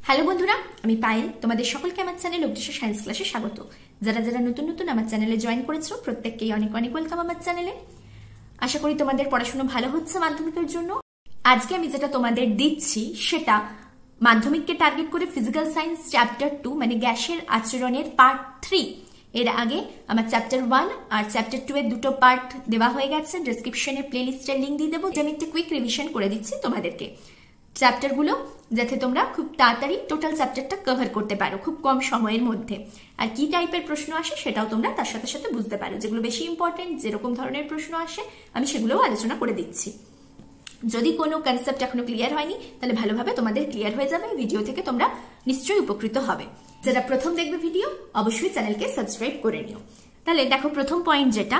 Hello বন্ধুরা, আমি পায়েল। তোমাদের সকলকে আমার চ্যানেল অগ্নিশা সায়েন্স ক্লাসে স্বাগত। যারা যারা নতুন নতুন আমার চ্যানেলে জয়েন করেছো প্রত্যেককেই অনেক অনেক ওয়েলকাম আমার চ্যানেলে। আশা করি তোমাদের পড়াশোনা ভালো হচ্ছে মাধ্যমিকের জন্য। আজকে আমি যেটা তোমাদের দিচ্ছি সেটা মাধ্যমিককে টার্গেট করে ফিজিক্যাল সায়েন্স চ্যাপ্টার 2 মানে গ্যাসের আচরণের পার্ট 3। এর আগে আমার চ্যাপ্টার 1 আর চ্যাপ্টার 2 এর দুটো পার্ট দেওয়া হয়ে গেছে। ডেসক্রিপশনে প্লেলিস্টের লিংক দিয়ে দেবো। আমি একটা কুইক রিভিশন করে দিচ্ছি তোমাদেরকে চ্যাপ্টারগুলো, যাতে তোমরা খুব তাড়াতাড়ি টোটাল চ্যাপ্টারটা কভার করতে পারো খুব কম সময়ের মধ্যে। আর কি টাইপের প্রশ্ন আসে সেটাও তোমরা তার সাথে সাথে বুঝতে পারো। যেগুলো বেশি ইম্পর্টেন্ট, যেরকম ধরনের প্রশ্ন আসে আমি সেগুলোও আলোচনা করে দিচ্ছি। যদি কোনো কনসেপ্ট এখনো ক্লিয়ার হয়নি তাহলে ভালোভাবে তোমাদের ক্লিয়ার হয়ে যাবে। ভিডিও থেকে তোমরা নিশ্চয়ই উপকৃত হবে। যারা প্রথম দেখবে ভিডিও অবশ্যই চ্যানেলকে সাবস্ক্রাইব করে নিও। তাহলে দেখো, প্রথম পয়েন্ট যেটা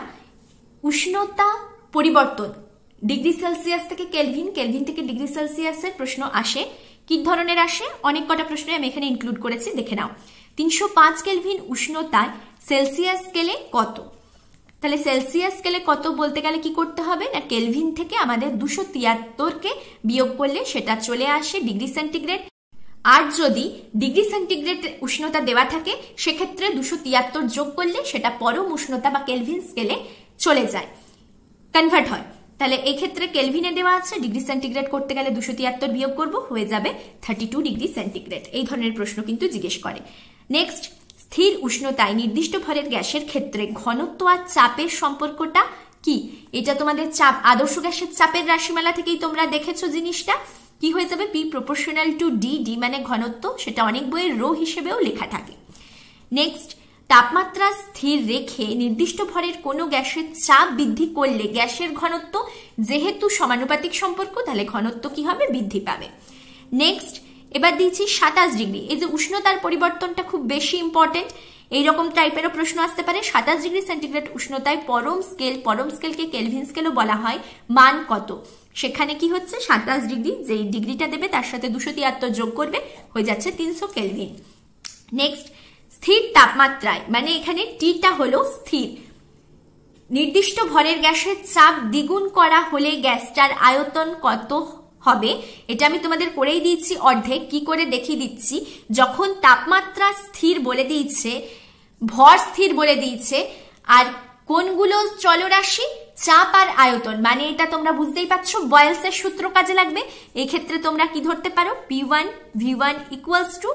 উষ্ণতা পরিবর্তন, ডিগ্রি সেলসিয়াস থেকে কেলভিন, কেলভিন থেকে ডিগ্রি সেলসিয়াসের প্রশ্ন আসে। কি ধরনের আসে? অনেক কটা প্রশ্ন আমি এখানে ইনক্লুড করেছি, দেখে নাও। 305 কেলভিন উষ্ণতায় সেলসিয়াস স্কেলে কত? তাহলে সেলসিয়াস স্কেলে কত বলতে গেলে কি করতে হবে না, কেলভিন থেকে আমাদের 273কে বিয়োগ করলে সেটা চলে আসে ডিগ্রি সেন্টিগ্রেড। আর যদি ডিগ্রি সেন্টিগ্রেড উষ্ণতা দেওয়া থাকে সেক্ষেত্রে 273 যোগ করলে সেটা পরম উষ্ণতা বা কেলভিন স্কেলে চলে যায়, কনভার্ট হয়। তাহলে এই ক্ষেত্রে কেলভিনে দেওয়া আছে, ডিগ্রি সেন্টিগ্রেড করতে গেলে 273 বিয়োগ করব, হয়ে যাবে 32 ডিগ্রি সেন্টিগ্রেড। এই ধরনের প্রশ্ন কিন্তু জিজ্ঞেস করে। নেক্সট, স্থির উষ্ণতায় নির্দিষ্ট ভরের গ্যাসের ক্ষেত্রে ঘনত্ব আর চাপের সম্পর্কটা কি? এটা তোমাদের চাপ, আদর্শ গ্যাসের চাপের রাশিমালা থেকেই তোমরা দেখেছো জিনিসটা। কি হয়ে যাবে? P proportional to D, D মানে ঘনত্ব, সেটা অনেক বইয়ের রো হিসেবেও লেখা থাকে। নেক্সট, তাপমাত্রা স্থির রেখে নির্দিষ্ট ভরের কোনো গ্যাসের চাপ বৃদ্ধি করলে গ্যাসের ঘনত্ব যেহেতু সমানুপাতিক সম্পর্ক, তাহলে ঘনত্ব কি হবে? বৃদ্ধি পাবে। নেক্সট, এবার দিয়েছি 27 ডিগ্রি। এই যে উষ্ণতার পরিবর্তনটা খুব বেশি ইম্পর্টেন্ট, এইরকম টাইপেরও প্রশ্ন আসতে পারে। 27 ডিগ্রি সেন্টিগ্রেড উষ্ণতায় পরম স্কেল, পরম স্কেলকে কেলভিন স্কেলও বলা হয়, মান কত? সেখানে কি হচ্ছে? 27 ডিগ্রি, যেই ডিগ্রিটা দেবে তার সাথে 273 যোগ করবে, হয়ে যাচ্ছে 300 কেলভিন। নেক্সট, স্থির তাপমাত্রায়, মানে এখানে টিটা হলো স্থির, নির্দিষ্ট ভরের গ্যাসের চাপ দ্বিগুণ করা হলে গ্যাসটার আয়তন কত হবে? এটা আমি তোমাদের করেই দিয়েছি অর্ধেক। কি করে দেখিয়ে দিচ্ছি, যখন তাপমাত্রা স্থির বলে দিয়েছে, ভর স্থির বলে দিয়েছে, আর কোনগুলো চলরাশি? চাপ আর আয়তন, মানে এটা তোমরা বুঝতেই পারছো বয়েলসের সূত্র কাজে লাগবে। এই ক্ষেত্রে তোমরা কি ধরতে পারো? P1 V1 equals to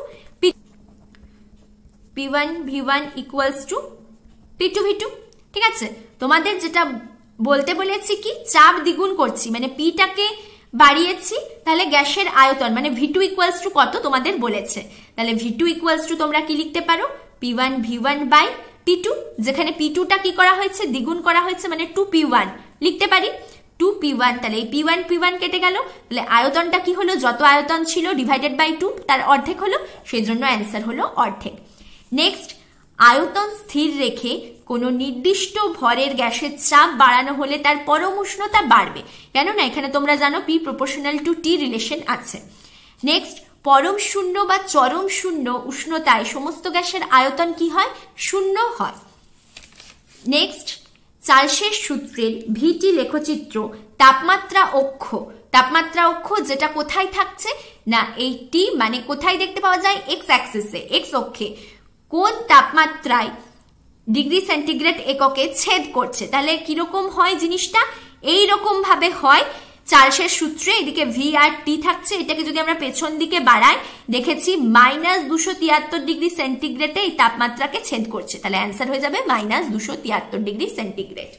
P1 V1 equals to P2 V2। ঠিক আছে, তোমাদের যেটা বলতে বলেছি কি, চাপ দ্বিগুণ করছি মানে পিটাকে বাড়িয়েছি, তাহলে গ্যাসের আয়তন মানে V2 ইকুয়ালস টু কত তোমাদের বলেছে। তাহলে V2 ইকুয়ালস টু তোমরা কি লিখতে পারো? P1 V1 বাই P2, যেখানে P2টা কি করা হয়েছে? দ্বিগুণ করা হয়েছে, মানে 2P1 লিখতে পারি। 2P1, তাহলে এই P1 P1 কেটে গেল, তাহলে আয়তনটা কি হলো? যত আয়তন ছিল ডিভাইডেড বাই 2, তার অর্ধেক হলো, সেই জন্য অ্যান্সার হলো অর্ধেক। নেক্সট, আয়তন স্থির রেখে কোনো নির্দিষ্ট ভরের গ্যাসের চাপ বাড়ানো হলে তার পরম উষ্ণতা বাড়বে, কেননা এখানে তোমরা জানো P proportional to T relation আছে। নেক্সট, পরম শূন্য বা চরম শূন্য উষ্ণতায় সমস্ত গ্যাসের আয়তন কি হয়? শূন্য হয়। নেক্সট, চার্লসের সূত্রের ভিটি লেখচিত্র তাপমাত্রা অক্ষ, তাপমাত্রা অক্ষ যেটা কোথায় থাকছে না, এই টি মানে কোথায় দেখতে পাওয়া যায়? এক্স অ্যাক্সিসে, এক্স অক্ষে কোন তাপমাত্রায় ডিগ্রি সেন্টিগ্রেড এককে ছেদ করছে। তাহলে কিরকম হয় জিনিসটা? এই রকম ভাবে হয়। চার্লসের সূত্রে এদিকে ভি আর টি থাকছে, এটাকে যদি আমরা পেছন দিকে বাড়াই, দেখেছি -273 ডিগ্রি সেন্টিগ্রেডে এই তাপমাত্রাকে ছেদ করছে, তাহলে অ্যান্সার হয়ে যাবে -273 degree centigrade.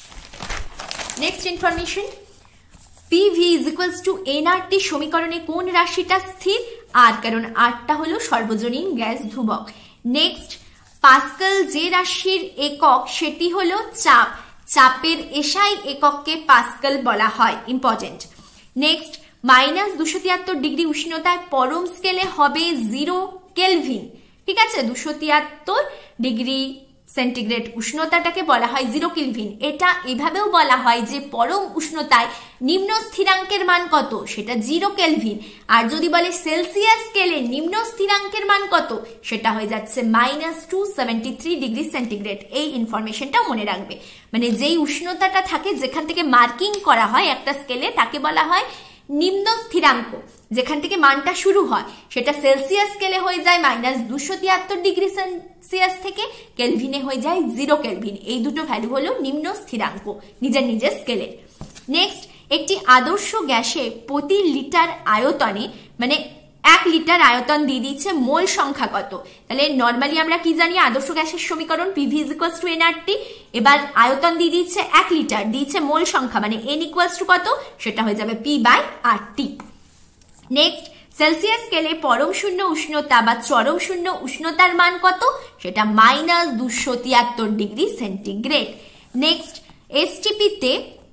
Next information, PV = nRT সমীকরণে কোন রাশিটা স্থির? আর, কারণ আরটা হলো সর্বজনীন গ্যাস ধ্রুবক। নেক্সট, পাস্কাল যে রাশির একক সেটি হলো চাপ, চাপের এসআই একককে পাস্কাল বলা হয়, ইম্পর্টেন্ট। নেক্সট, -273 ডিগ্রি উষ্ণতায় পরম স্কেলে হবে 0 কেলভিন। ঠিক আছে, 273 ডিগ্রি সেন্টিগ্রেড উষ্ণতাটাকে বলা হয় 0 কেলভিন। এটা এভাবেও বলা হয় যে পরম উষ্ণতায় নিম্ন স্থিরাঙ্কের মান কত? সেটা 0 কেলভিন। আর যদি বলে সেলসিয়াস স্কেলে নিম্ন স্থিরাঙ্কের মান কত, সেটা হয়ে যাচ্ছে -273 ডিগ্রি সেন্টিগ্রেড। এই ইনফরমেশনটা মনে রাখবে, মানে যেই উষ্ণতাটা থাকে যেখান থেকে মার্কিং করা হয় একটা স্কেলে তাকে বলা হয় নিম্ন স্থিরাঙ্ক যেখান থেকে মানটা শুরু হয় সেটা সেলসিয়াস স্কেলে হয়ে যায় -273 ডিগ্রি সেলসিয়াস থেকে, কেলভিনে হয়ে যায় 0 কেলভিন। এই দুটো ভ্যালু হলো নিম্ন স্থিরাঙ্ক নিজের নিজের স্কেলের। নেক্সট, একটি আদর্শ গ্যাসে প্রতি লিটার আয়তনে মানে 1 লিটার আয়তন দিয়ে দিচ্ছে মোল সংখ্যা কত? তাহলে নর্মালি আমরা কি জানি আদর্শ গ্যাসের সমীকরণ PV = nRT। এবার আয়তন দিয়ে দিচ্ছে 1 লিটার, দিচ্ছে মোল সংখ্যা মানে n = কত? সেটা হয়ে যাবে P/RT। নেক্সট, সেলসিয়াস স্কেলে পরম শূন্য উষ্ণতা বা চরম শূন্য উষ্ণতার মান কত? সেটা -273 ডিগ্রি সেন্টিগ্রেড। নেক্সট, STP তে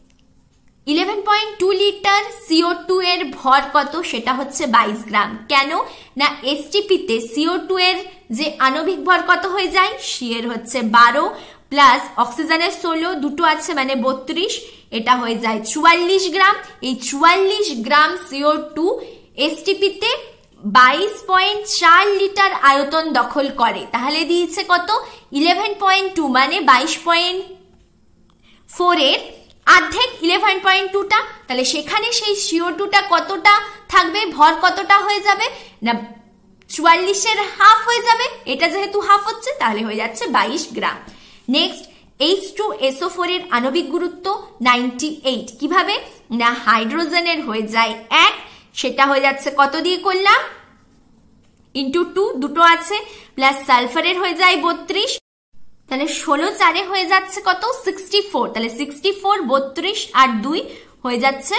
11.2 লিটার CO2 এর ভর কত? সেটা হচ্ছে 22 গ্রাম। কেন না STP তে CO2 এর যে আণবিক ভর কত হয়ে যায়? এর হচ্ছে 12 প্লাস অক্সিজেনের 16, দুটো আছে মানে 32, এটা হয়ে যায় 44 গ্রাম। এই 44 গ্রাম CO2 STP তে 22.4 লিটার আয়তন দখল করে। তাহলে দিয়েছে কত? 11.2 মানে 22.4 এর অর্ধেক 11.2টা। তাহলে সেখানে সেই CO2টা কতটা থাকবে? ভর কতটা হয়ে যাবে না 44 এর হাফ হয়ে যাবে। এটা যেহেতু হাফ হচ্ছে তাহলে হয়ে যাচ্ছে 22 গ্রাম। নেক্সট, H2SO4 এর আণবিক গুরুত্ব 98। কিভাবে না হাইড্রোজেনের হয়ে যায় 1, সেটা হয়ে যাচ্ছে কত দিয়ে করলাম ইন্টু 2, দুটো আছে, প্লাস সালফারের হয়ে যায় 32, তাহলে 16 হয়ে যাচ্ছে কত? 64। তাহলে 64 32 আর 2 হয়ে যাচ্ছে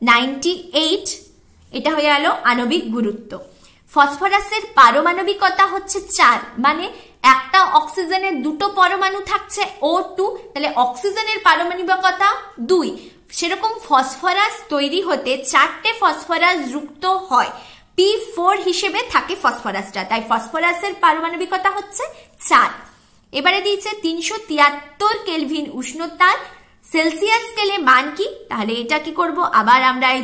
98। এটা হয়ে গেল আণবিক গুরুত্ব। ফসফরাসের পারমাণবিকতা হচ্ছে 4, মানে একটা অক্সিজেনের দুটো পরমাণু থাকছে O2, তাহলে অক্সিজেনের পারমাণবিকতা 2। সেরকম ফসফরাস তৈরি হতে 4টে ফসফরাস যুক্ত হয়, P4 হিসেবে থাকে ফসফরাসটা, তাই ফসফরাসের পারমাণবিকতা হচ্ছে 4। এবারে দিয়েছে 373 কেলভিন উষ্ণতার সেলসিয়াস স্কেলে মান কি? তাহলে এটা কি করব? আবার আমরা এই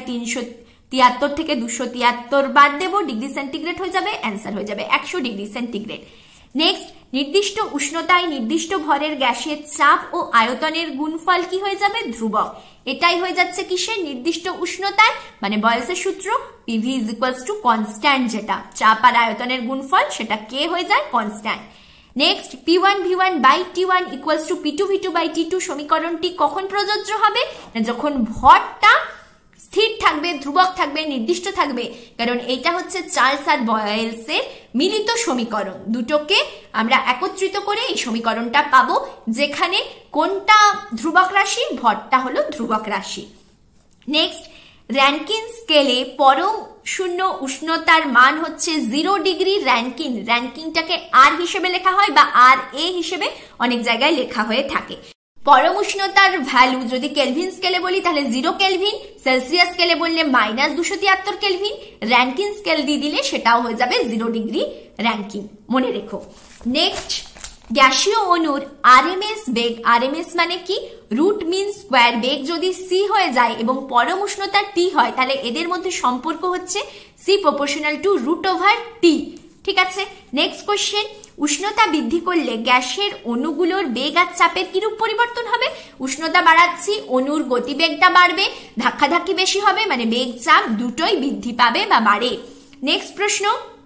373 থেকে 273 বাদ দেব, ডিগ্রি সেন্টিগ্রেড হয়ে যাবে, অ্যান্সার হয়ে যাবে 100 ডিগ্রি সেন্টিগ্রেড। নেক্সট, নির্দিষ্ট উষ্ণতায় নির্দিষ্ট ভরের গ্যাসের চাপ ও আয়তনের গুণফল কি হয়ে যাবে? ধ্রুবক। এটাই হয়ে যাচ্ছে কিসের? নির্দিষ্ট উষ্ণতায়, মানে বয়সের সূত্র PV = কনস্ট্যান্ট, যেটা চাপ আর আয়তনের গুণফল সেটা K হয়ে যায় কনস্ট্যান্ট। নেক্সট, P1V1/T1 = P2V2/T2 সমীকরণটি কখন প্রযোজ্য হবে? যখন ভরটা স্থির থাকবে, ধ্রুবক থাকবে, নির্দিষ্ট থাকবে। কারণ এটা হচ্ছে চার্লস আর বয়েলসের মিলিত সমীকরণ, দুটোকে আমরা একত্রিত করে এই সমীকরণটা পাবো, যেখানে কোনটা ধ্রুবক রাশি? ভরটা হলো ধ্রুবক রাশি। নেক্সট, র্যাঙ্কিন স্কেলে পরম শূন্য উষ্ণতার মান হচ্ছে 0 ডিগ্রি র্যাঙ্কিন। র্যাঙ্কিনটাকে R হিসেবে লেখা হয় বা RA হিসেবে অনেক জায়গায় লেখা হয়ে থাকে। পরম উষ্ণতার ভ্যালু যদি কেলভিন স্কেলে বলি তাহলে 0 কেলভিন, সেলসিয়াস স্কেলে বললে -273 কেলভিন, র্যাঙ্কিন স্কেল দিয়ে দিলে সেটাও হয়ে যাবে 0 ডিগ্রি র্যাঙ্কিন, মনে রেখো। নেক্সট, গ্যাসীয় অণুর RMS বেগ, RMS মানে কি? রুট মিন স্কোয়ার, বেগ যদি C হয়ে যায় এবং পরম উষ্ণতা T হয় তাহলে এদের মধ্যে সম্পর্ক হচ্ছে C = √T। ঠিক আছে। নেক্সট কোশ্চেন, উষ্ণতা বৃদ্ধি করলে গ্যাসের অণুগুলোর বেগ আর চাপের কিরূপ পরিবর্তন হবে? উষ্ণতা বাড়াচ্ছি, অণুর গতিবেগটা বাড়বে, ধাক্কাধাক্কি বেশি হবে, মানে বেগ চাপ দুটোই বৃদ্ধি পাবে বা বাড়ে। নেক্সট প্রশ্ন,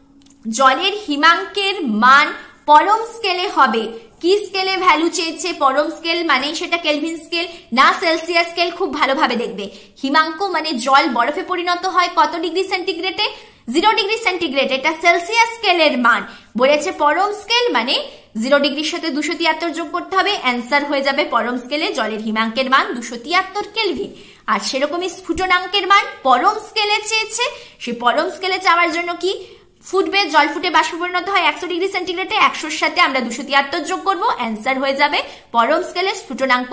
জলের হিমাঙ্কের মান পরম স্কেলে হবে। কি স্কেলে ভ্যালু চেয়েছে? পরম স্কেল মানেই সেটা কেলভিন স্কেল না সেলসিয়াস স্কেল। খুব ভালোভাবে দেখবে, হিমাঙ্ক মানে জল বরফে পরিণত হয় কত ডিগ্রি সেন্টিগ্রেডে? 0 ডিগ্রি সেন্টিগ্রেড। এটা সেলসিয়াস স্কেলের মান। বলেছে পরম স্কেল মানে 0 ডিগ্রির সাথে 273 যোগ করতে হবে, অ্যান্সার হয়ে যাবে পরম স্কেলে জলের হিমাঙ্কের মান 273 কেলভিন। আর সেরকমই স্ফুটনাঙ্কের মান পরম স্কেলে চেয়েছে। সে পরম স্কেলে চাওয়ার জন্য কি ফুটবে? জল ফুটে বাষ্পে পরিণত হয় 100 ডিগ্রি সেন্টিগ্রেডে, 100-র সাথে আমরা 273 যোগ করবো, অ্যান্সার হয়ে যাবে পরম স্কেলে স্ফুটনাঙ্ক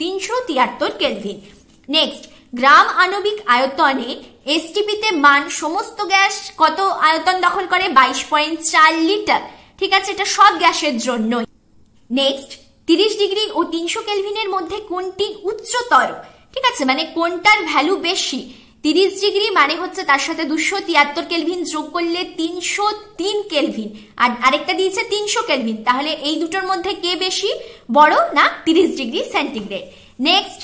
373 কেলভিন। নেক্সট, গ্রাম আণবিক আয়তনে STP তে মান সমস্ত গ্যাস কত আয়তন দখল করে? 22.4 লিটার। ঠিক আছে, এটা সব গ্যাসের জন্য। নেক্সট, 30 ডিগ্রি ও 300 কেলভিনের মধ্যে কোনটি উচ্চতর? ঠিক আছে, মানে কোনটার ভ্যালু বেশি? 30 ডিগ্রি মানে হচ্ছে তার সাথে 273 কেলভিন যোগ করলে 303 কেলভিন, আর আরেকটা দিয়েছে 300 কেলভিন। তাহলে এই দুটোর মধ্যে কে বেশি বড়? না 30 ডিগ্রি সেন্টিগ্রেড। নেক্সট,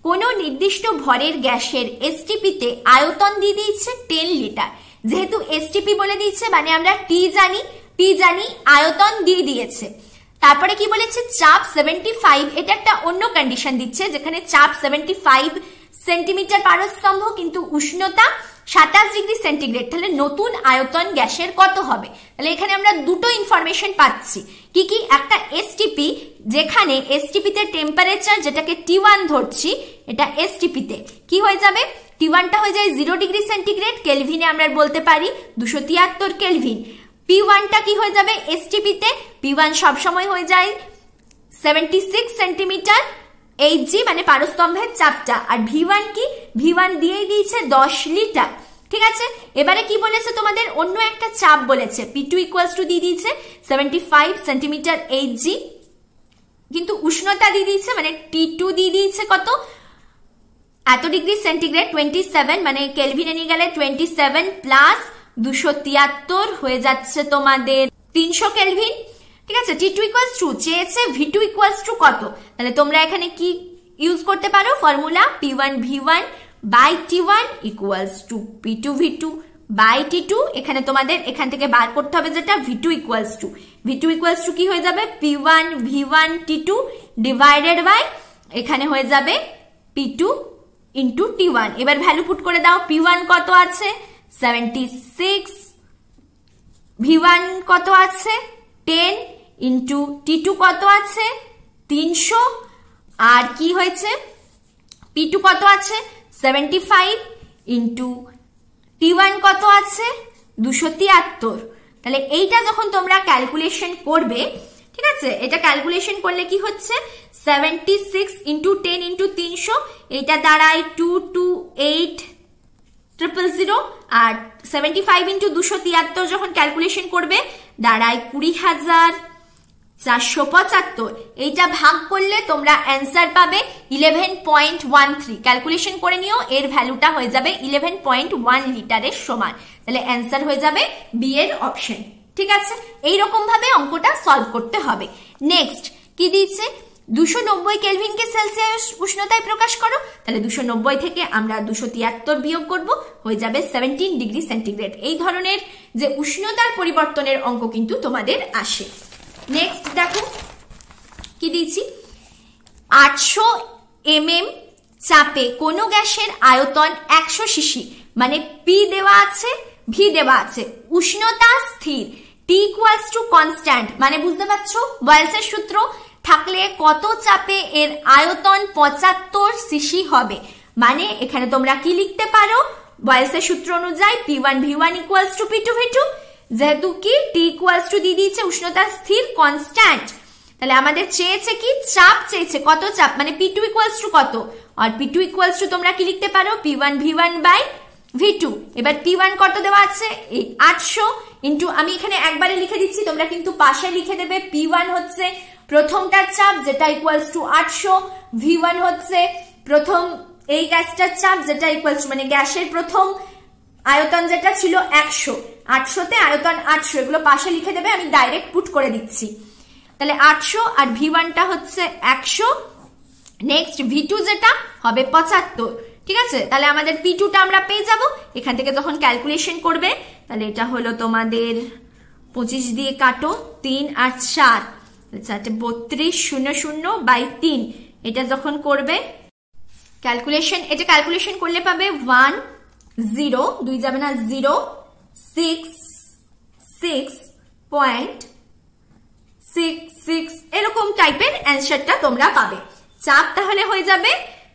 কোনো নির্দিষ্ট ভরের গ্যাসের এসটিপিতে আয়তন দিয়ে দিয়েছে 10 লিটার। যেহেতু এসটিপি বলে দিয়েছে মানে আমরা টি জানি, আয়তন দিয়ে দিয়েছে। তারপরে কি বলেছে, চাপ 75, এটা একটা অন্য কন্ডিশন দিচ্ছে, যেখানে চাপ 75 সেন্টিমিটার পারস্তম্ভ কিন্তু উষ্ণতা 27 ডিগ্রি সেন্টিগ্রেড। তাহলে নতুন আয়তন গ্যাসের কত হবে? তাহলে এখানে আমরা দুটো ইনফরমেশন পাচ্ছি। কি কি? একটা এসটিপি, যেখানে এসটিপিতে টেম্পারেচার যেটাকে T1 ধরছি, এটা এসটিপিতে কি হয়ে যাবে, T1টা হয়ে যায় 0 ডিগ্রি সেন্টিগ্রেড, কেলভিনে আমরা বলতে পারি 273 কেলভিন। P1টা কি হয়ে যাবে এসটিপিতে, P1 সবসময় হয়ে যায় 76 সেন্টিমিটার Hg মানে পারস্তম্ভের চাপটা। আর V1 কি, V1 দিয়েই দিয়েছে 10 লিটার। ঠিক আছে, এবারে কি বলেছে তোমাদের, অন্য একটা চাপ বলেছে, P2 ইকুয়ালস টু দিয়ে দিয়েছে 75 সেন্টিমিটার Hg, কিন্তু উষ্ণতা দিয়ে দিয়েছে মানে T2 দিয়ে দিয়েছে কত, এত ডিগ্রি সেন্টিগ্রেড 27, মানে কেলভিনে নিয়ে গেলে 27 প্লাস 273 হয়ে যাচ্ছে তোমাদের 300 কেলভিন। ঠিক আছে, T2 ইকুয়ালস টু চেয়েছে V2 ইকুয়ালস টু কত, তাহলে তোমরা এখানে কি ইউজ করতে পারো, formula P1 V1 by T1 equals to P2 V2 by T2। এখানে তোমাদের এখান থেকে বার করতে হবে যেটা V2 ইকুয়ালস টু কি হয়ে যাবে, P1 V1 T2 divided by এখানে হয়ে যাবে P2 ইন্টু T1। এবার ভ্যালু পুট করে দাও, P1 কত আছে 76, V1 কত আছে 10 ইন্টু T2 কত আছে 300, আর কি হয়েছে P2 কত আছে 75 ইন্টু T1 কত আছে 273। তাহলে এইটা যখন তোমরা ক্যালকুলেশন করবে, ঠিক আছে, এটা ক্যালকুলেশন করলে কি হচ্ছে 76 ইন্টু 10 ইন্টু 300, এটা দাঁড়ায় 228,000, আর 75 ইন্টু 273 যখন ক্যালকুলেশন করবে দাঁড়ায় 20,475। এইটা ভাগ করলে তোমরা অ্যান্সার পাবে 11.13। ক্যালকুলেশন করে নিও, এর ভ্যালুটা হয়ে যাবে 11.1 লিটারের সমান। তাহলে অ্যান্সার হয়ে যাবে বি এর অপশন। ঠিক আছে, এইরকম ভাবে অঙ্কটা সলভ করতে হবে। নেক্সট কি দিয়েছে, 290 কেলভিনকে সেলসিয়াস উষ্ণতায় প্রকাশ করো। তাহলে 290 থেকে আমরা 273 বিয়োগ করব, হয়ে যাবে 17 ডিগ্রি সেন্টিগ্রেড। এই ধরনের যে উষ্ণতার পরিবর্তনের অঙ্ক কিন্তু তোমাদের আসে। নেক্সট দেখো কি দিয়েছি, 800 mm চাপে কোনো গ্যাসের আয়তন 100 সিসি, মানে পি দেওয়া আছে ভি দেওয়া আছে, উষ্ণতা স্থির, T ইকুয়ালস টু কনস্ট্যান্ট, মানে বুঝতে পারছো বয়েলসের সূত্র থাকলে কত চাপে এর আয়তন 75 সিসি হবে। মানে এখানে তোমরা কি লিখতে পারো, বয়েলসের সূত্র অনুযায়ী P1 V1 equals to P2 V2, যেহেতু কি T ইকুয়ালস টু দিয়ে দিয়েছে উষ্ণতা স্থির কনস্ট্যান্ট, তাহলে আমাদের চেয়েছে কি চাপ চেয়েছে, কত চাপ, মানে P2 ইকুয়ালস টু কত, আর P2 ইকুয়ালস টু তোমরা কি লিখতে পারো P1 V1 বাই V2। এবার P1 কত দেওয়া আছে 800 ইন্টু, আমি এখানে একবারে লিখে দিচ্ছি, তোমরা কিন্তু পাশে লিখে দেবে, P1 হচ্ছে প্রথমটার চাপ যেটা ইকুয়ালস টু 800, V1 হচ্ছে প্রথম এই গ্যাসটার চাপ যেটা ইকুয়ালস টু মানে গ্যাসের প্রথম আয়তন যেটা ছিল 100, 800 তে আয়তন 800, এগুলো পাশে লিখে দেবে, আমি ডাইরেক্ট পুট করে দিচ্ছি। তাহলে 800 আর V1টা হচ্ছে 100, নেক্সট V2 যেটা হবে 75। ঠিক আছে, তাহলে আমাদের P2টা আমরা পেয়ে যাব এখান থেকে যখন ক্যালকুলেশন করবে। তাহলে এটা হলো তোমাদের 25 দিয়ে কাটো, 3 আর 4, 3200 বাই 3, এটা যখন করবে ক্যালকুলেশন, এটা ক্যালকুলেশন করলে পাবে 1 0 2 যাবে না 066.66 এরকম টাইপের অ্যান্সারটা তোমরা পাবে। চাপ তাহলে হয়ে যাবে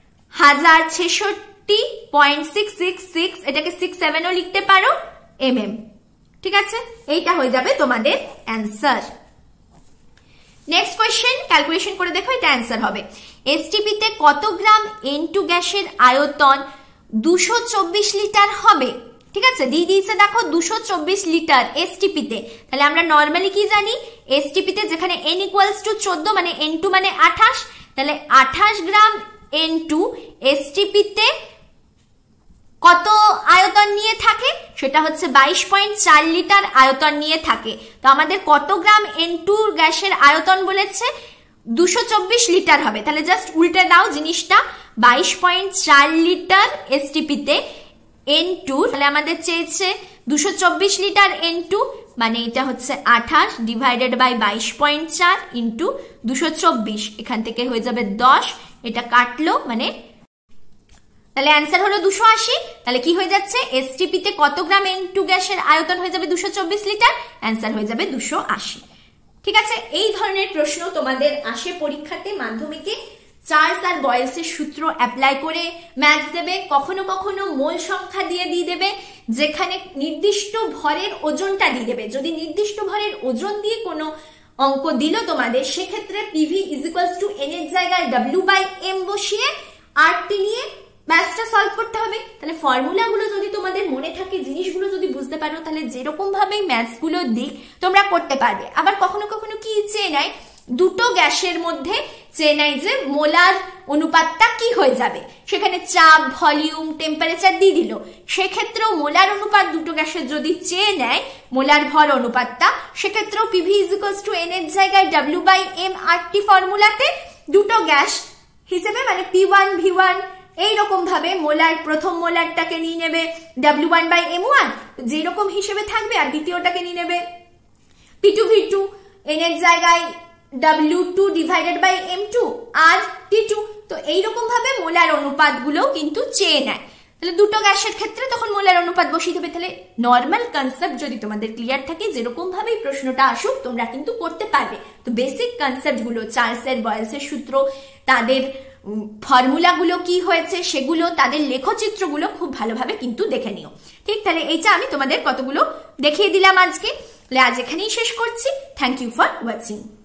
1066.666, এটাকে 67ও লিখতে পারো mm। ঠিক আছে, এইটা হয়ে যাবে তোমাদের অ্যান্সার। নেক্সট কোয়েশ্চেন, ক্যালকুলেশন করে দেখো, এটা অ্যান্সার হবে এসটিপি তে কত গ্রাম N2 গ্যাসের আয়তন 224 লিটার হবে। ঠিক আছে, দিয়ে দিয়েছে দেখো 224 লিটার এসটিপি তে। তাহলে আমরা নর্মালি কি জানি, এসটিপি তে যেখানে N ইকুয়ালস টু 14 মানে N2 মানে 28, তাহলে 28 গ্রাম N2 এসটিপি তে কত আয়তন নিয়ে থাকে, সেটা হচ্ছে 22.4 লিটার আয়তন নিয়ে থাকে। তো আমাদের কত গ্রাম N2 গ্যাসের আয়তন বলেছে 224 লিটার হবে। তাহলে জাস্ট উল্টে দাও জিনিসটা, 22.4 লিটার এসটিপিতে N2, তাহলে আমাদের চেয়েছে 224 লিটার N2, মানে এটা হচ্ছে 28 ডিভাইডেড বাই 22.4 ইন্টু 224, এখান থেকে হয়ে যাবে 10, এটা কাটলো মানে তাহলে অ্যান্সার হলো 280। তাহলে কি হয়ে যাচ্ছে, এসটিপি তে কত গ্রাম N2 গ্যাসের আয়তন হয়ে যাবে 224 লিটার, অ্যান্সার হয়ে যাবে 280। ঠিক আছে, এই ধরনের প্রশ্ন তোমাদের আসে পরীক্ষাতে মাধ্যমিকে। চার্লস আর বয়েলসের সূত্র অ্যাপ্লাই করে ম্যাথ দেবে, কখনো কখনো মোল সংখ্যা দিয়ে দেবে, যেখানে নির্দিষ্ট ভরের ওজনটা দিয়ে দেবে। যদি নির্দিষ্ট ভরের ওজন দিয়ে কোনো অঙ্ক দিল তোমাদের, সেক্ষেত্রে PV is equals to N এর জায়গায় W/M বসিয়ে আরটি নিয়ে ম্যাথটা সলভ করতে হবে। তাহলে ফর্মুলাগুলো যদি তোমাদের মনে থাকে, জিনিসগুলো যদি বুঝতে পারো, তাহলে যেরকম ভাবে ম্যাথস গুলো দিক তোমরা করতে পারবে। আবার কখনো কখনো কি চেয়ে নেয়, দুটো গ্যাসের মধ্যে চেয়ে নেয় যে মোলার অনুপাতটা কি হয়ে যাবে, সেখানে চাপ, ভলিউম, টেম্পারেচার দিয়ে দিল। সেক্ষেত্রেও মোলার অনুপাত দুটো গ্যাসের যদি চেয়ে নেয়, মোলার ভর অনুপাতটা, সেক্ষেত্রেও PV is equals to N এর জায়গায় W/M আরটি ফর্মুলাতে দুটো গ্যাস হিসেবে মানে P1 V1 এইরকম ভাবে মোলার প্রথম মোলারটাকে নিয়ে নেবে W1/M1 যেরকম হিসেবে থাকবে, আর দ্বিতীয়টাকে নিয়ে নেবে P2 V2 এন এর জায়গায় W2 divided by M2 R T2। তো এইরকম ভাবে মোলার অনুপাত গুলো কিন্তু চেয়ে নেয়। তাহলে দুটো গ্যাসের ক্ষেত্রে তখন মোলার অনুপাত বসিয়ে দেবে। তাহলে নর্মাল কনসেপ্ট যদি তোমাদের ক্লিয়ার থাকে, যেরকম ভাবে প্রশ্নটা আসুক তোমরা কিন্তু করতে পারবে। তো বেসিক কনসেপ্ট গুলো, চার্লসের বয়েলসের সূত্র, তাদের ফর্মুলাগুলো কি হয়েছে সেগুলো, তাদের লেখচিত্রগুলো খুব ভালোভাবে কিন্তু দেখে নিও। ঠিক, তাহলে এইটা আমি তোমাদের কতগুলো দেখিয়ে দিলাম আজকে। আজ এখানেই শেষ করছি। Thank you for watching.